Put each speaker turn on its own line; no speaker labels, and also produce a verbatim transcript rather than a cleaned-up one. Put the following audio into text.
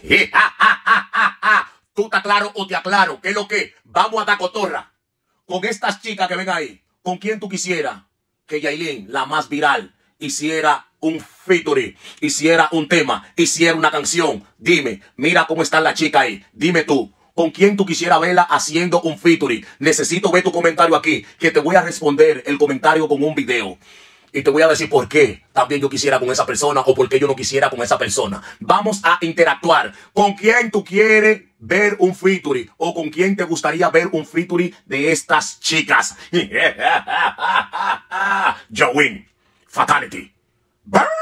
¿Tú te aclaro o te aclaro? ¿Qué es lo que? Vamos a dar cotorra con estas chicas que ven ahí. ¿Con quién tú quisieras que Yailin, la más viral, hiciera un featuring, hiciera un tema, hiciera una canción? Dime, mira cómo está la chica ahí. Dime tú, ¿con quién tú quisieras verla haciendo un featuring? Necesito ver tu comentario aquí, que te voy a responder el comentario con un video. Y te voy a decir por qué también yo quisiera con esa persona o por qué yo no quisiera con esa persona. Vamos a interactuar. ¿Con quién tú quieres ver un featuring? ¿O con quién te gustaría ver un featuring de estas chicas? Yo win. Fatality. Burn.